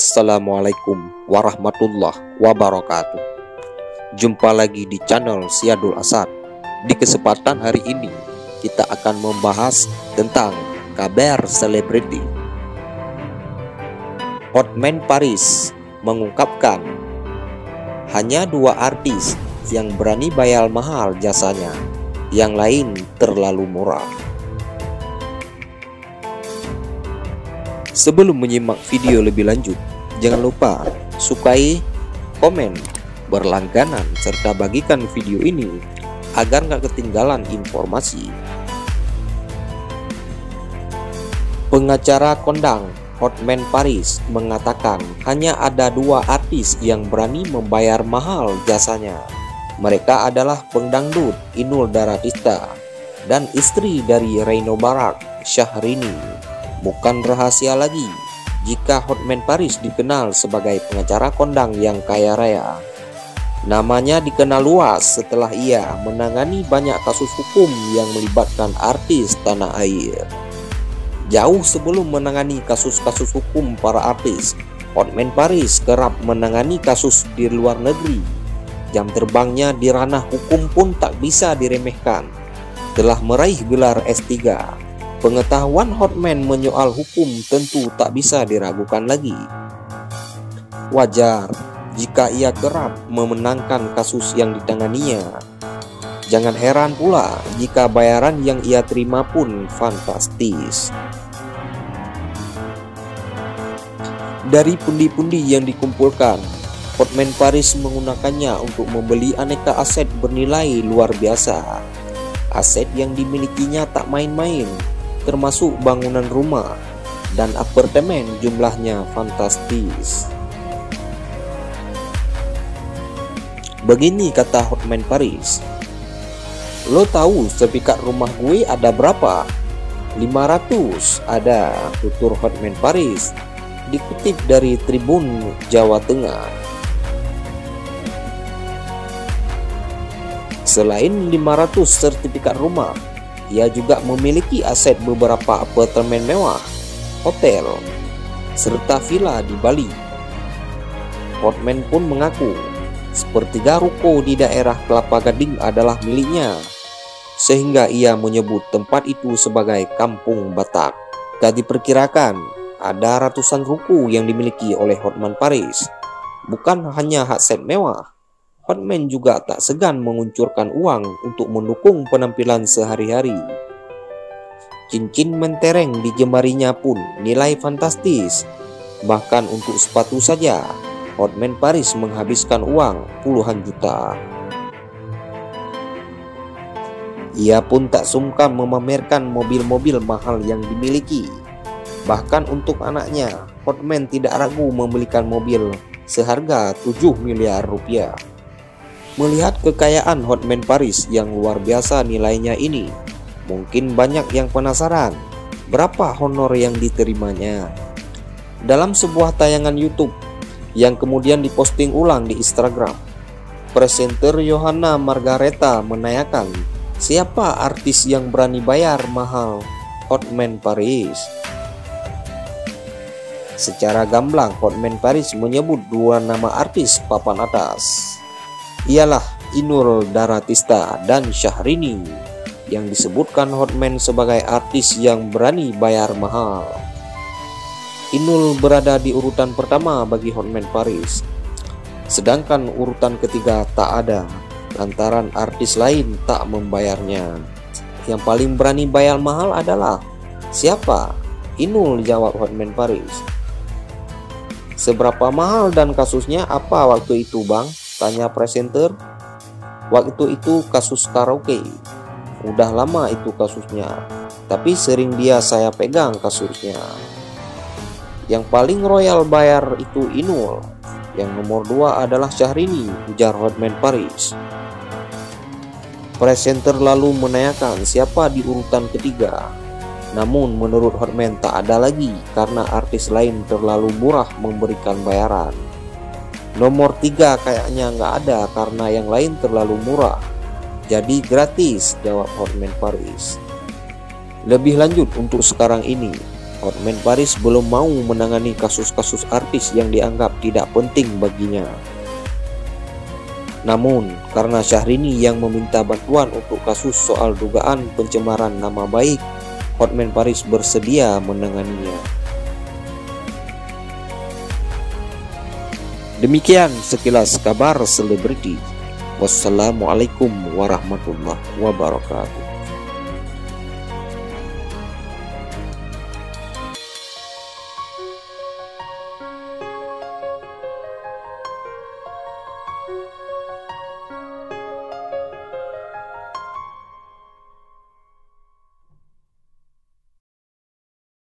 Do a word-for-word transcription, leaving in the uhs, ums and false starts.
Assalamualaikum warahmatullahi wabarakatuh. Jumpa lagi di channel Syadul Asad. Di kesempatan hari ini kita akan membahas tentang kabar selebriti. Hotman Paris mengungkapkan hanya dua artis yang berani bayar mahal jasanya, yang lain terlalu murah. Sebelum menyimak video lebih lanjut, jangan lupa sukai, komen, berlangganan, serta bagikan video ini agar nggak ketinggalan informasi. Pengacara kondang Hotman Paris mengatakan hanya ada dua artis yang berani membayar mahal jasanya. Mereka adalah pendangdut Inul Daratista dan istri dari Reno Barak, Syahrini. Bukan rahasia lagi jika Hotman Paris dikenal sebagai pengacara kondang yang kaya raya. Namanya dikenal luas setelah ia menangani banyak kasus hukum yang melibatkan artis tanah air. Jauh sebelum menangani kasus-kasus hukum para artis, Hotman Paris kerap menangani kasus di luar negeri. Jam terbangnya di ranah hukum pun tak bisa diremehkan. Telah meraih gelar S tiga. Pengetahuan Hotman menyoal hukum tentu tak bisa diragukan lagi. Wajar jika ia kerap memenangkan kasus yang ditanganinya. Jangan heran pula jika bayaran yang ia terima pun fantastis. Dari pundi-pundi yang dikumpulkan, Hotman Paris menggunakannya untuk membeli aneka aset bernilai luar biasa. Aset yang dimilikinya tak main-main, termasuk bangunan rumah dan apartemen, jumlahnya fantastis. Begini kata Hotman Paris, "Lo tahu sepikat rumah gue ada berapa? lima ratus ada," tutur Hotman Paris, dikutip dari Tribun Jawa Tengah. Selain lima ratus sertifikat rumah, ia juga memiliki aset beberapa apartemen mewah, hotel, serta villa di Bali. Hotman pun mengaku sepertiga ruko di daerah Kelapa Gading adalah miliknya, sehingga ia menyebut tempat itu sebagai Kampung Batak. Tak diperkirakan ada ratusan ruko yang dimiliki oleh Hotman Paris. Bukan hanya aset mewah, Hotman juga tak segan menguncurkan uang untuk mendukung penampilan sehari-hari. Cincin mentereng di jemarinya pun nilai fantastis. Bahkan untuk sepatu saja, Hotman Paris menghabiskan uang puluhan juta. Ia pun tak sungkan memamerkan mobil-mobil mahal yang dimiliki. Bahkan untuk anaknya, Hotman tidak ragu membelikan mobil seharga tujuh miliar rupiah. Melihat kekayaan Hotman Paris yang luar biasa nilainya ini, mungkin banyak yang penasaran berapa honor yang diterimanya. Dalam sebuah tayangan YouTube yang kemudian diposting ulang di Instagram, presenter Yohana Margareta menanyakan siapa artis yang berani bayar mahal Hotman Paris. Secara gamblang, Hotman Paris menyebut dua nama artis papan atas, ialah Inul Daratista dan Syahrini, yang disebutkan Hotman sebagai artis yang berani bayar mahal. Inul berada di urutan pertama bagi Hotman Paris, sedangkan urutan ketiga tak ada lantaran artis lain tak membayarnya. Yang paling berani bayar mahal adalah siapa? Inul, jawab Hotman Paris. Seberapa mahal dan kasusnya apa waktu itu, Bang? Tanya presenter. Waktu itu kasus karaoke. Udah lama itu kasusnya, tapi sering dia saya pegang kasusnya. Yang paling royal bayar itu Inul. Yang nomor dua adalah Syahrini, ujar Hotman Paris. Presenter lalu menanyakan siapa di urutan ketiga. Namun menurut Hotman tak ada lagi karena artis lain terlalu murah memberikan bayaran. Nomor tiga kayaknya nggak ada karena yang lain terlalu murah. Jadi gratis, jawab Hotman Paris. Lebih lanjut untuk sekarang ini, Hotman Paris belum mau menangani kasus-kasus artis yang dianggap tidak penting baginya. Namun, karena Syahrini yang meminta bantuan untuk kasus soal dugaan pencemaran nama baik, Hotman Paris bersedia menanganinya. Demikian sekilas kabar selebriti. Wassalamualaikum warahmatullahi wabarakatuh.